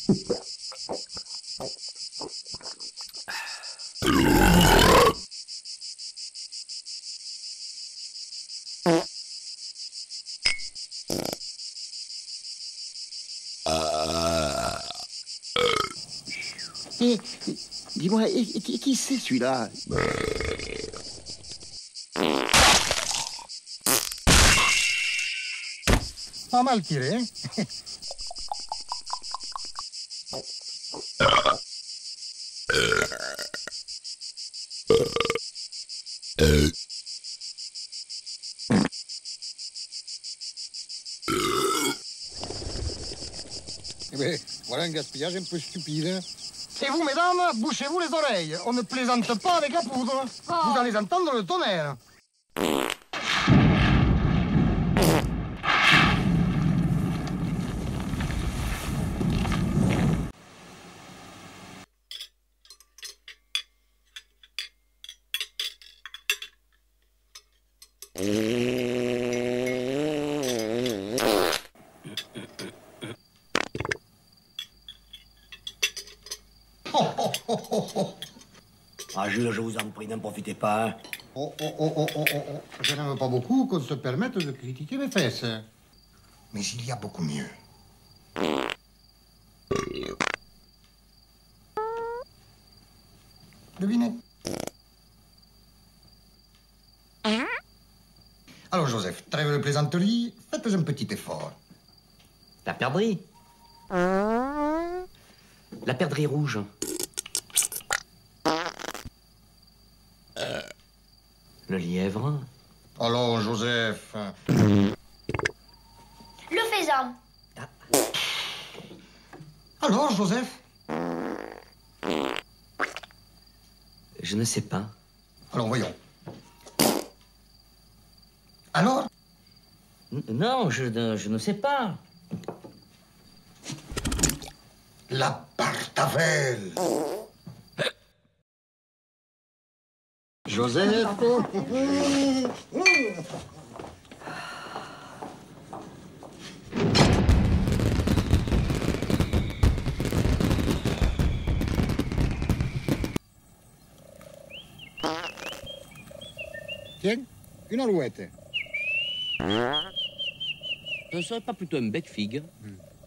Dis-moi, qui c'est celui-là? Pas mal tiré, hein? Eh bien, voilà un gaspillage un peu stupide. Hein. Et vous, mesdames, bouchez-vous les oreilles. On ne plaisante pas avec la poudre. Oh. Vous allez entendre le tonnerre. Ah, Jules, je vous en prie, n'en profitez pas. Hein. Oh. Je n'aime pas beaucoup qu'on se permette de critiquer mes fesses. Mais il y a beaucoup mieux. Devinez. Alors, Joseph, trêve de plaisanterie, faites un petit effort. La perdrix. La perdrix rouge. Le lièvre. Alors, Joseph. Le faisan. Ah. Alors, Joseph. Je ne sais pas. Alors, voyons. Alors? Non, je ne sais pas. La Partavelle. Joseph. Tiens, une alouette. Ce ne serait pas plutôt un bec figue?